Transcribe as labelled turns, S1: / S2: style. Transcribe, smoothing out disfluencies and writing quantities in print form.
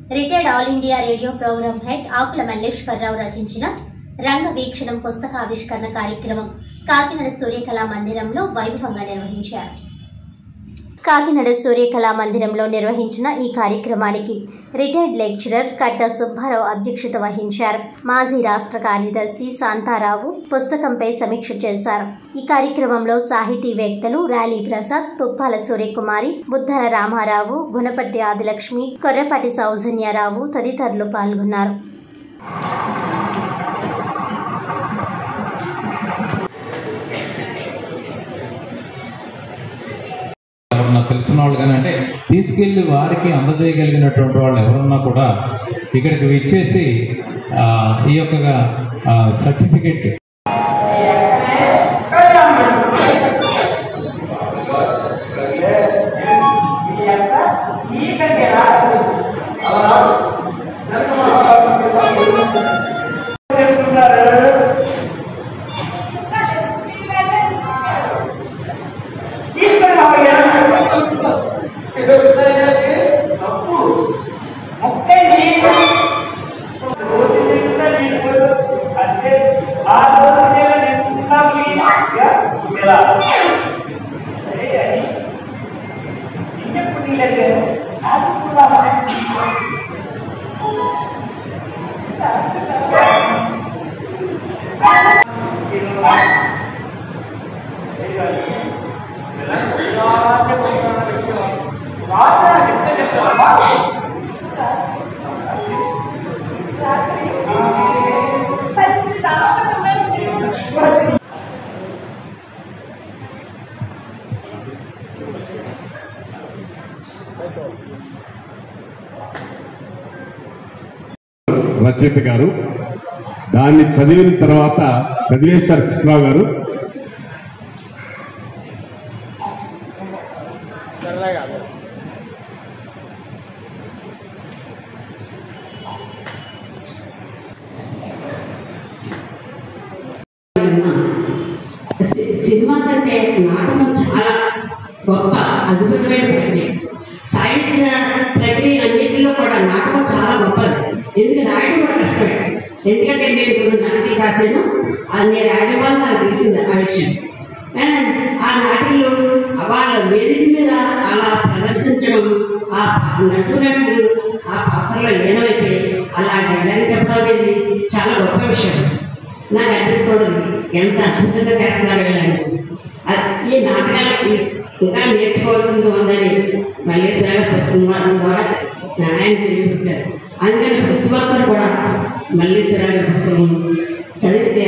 S1: Retired all India radio programme head Akula Malleswararao రచించిన రంగ వీక్షణం పుస్తకావిష్కరణ కార్యక్రమం కాకినాడ సూర్యకళా మందిరంలో వైభవంగా నిర్వహించారు. కాకినాడ సూర్యకళా మందిరంలో నిర్వహించిన ఈ కార్యక్రమానికి రిటైర్డ్ లెక్చరర్ కట్ట సుబ్బారావు అధ్యక్షత వహించారు. మాజీ రాష్ట్ర కార్యదర్శి శాంతారావు పుస్తకంపై సమీక్ష చేశారు. ఈ కార్యక్రమంలో సాహితీవేత్తలు ర్యాలీ ప్రసాద్, తుప్పాల సూర్యకుమారి, బుద్ధన రామారావు, గుణపట్టి ఆదిలక్ష్మి, కొర్రపాటి సౌజన్యారావు తదితరులు పాల్గొన్నారు.
S2: తెలిసిన వాళ్ళు కానీ అంటే తీసుకెళ్ళి వారికి అందజేయగలిగినటువంటి వాళ్ళు ఎవరున్నా కూడా ఇక్కడికి విచ్చేసి ఈ యొక్క సర్టిఫికెట్
S3: రచయిత గారు దాన్ని చదివిన తర్వాత చదివేశారు కృష్ణరావు గారు.
S4: సినిమా కంటే నాటకం చాలా గొప్ప అద్భుతమైన ప్రక్రియ. సాహిత్య ప్రక్రియ అన్నింటిలో కూడా నాటకం చాలా గొప్పది. ఎందుకు రాయడం కూడా కష్టమే. ఎందుకంటే నేను ఇప్పుడు నాటికలు రాసాను, అది రాయడం వల్ల నాకు తెలిసింది ఆ విషయం. అండ్ ఆ నాటికలు వాళ్ళ వేదిక మీద అలా ప్రదర్శించడం, ఆ నటులు ఆ పాత్రలో లీనమైపోయి అలా డైలాగ్ చెప్పడం అనేది చాలా గొప్ప విషయం. నాకు అనిపిస్తుంది ఎంత అద్భుతంగా చేస్తున్నారు వీళ్ళని. ఈ నాటకాలు ఇంకా నేర్చుకోవాల్సింది ఉందని మల్లేశ్వర పుస్తకం ద్వారా ఆయన తెలియపరిచారు. అందుకని ప్రతి ఒక్కరు కూడా మల్లేశ్వర పుస్తకం చదివితే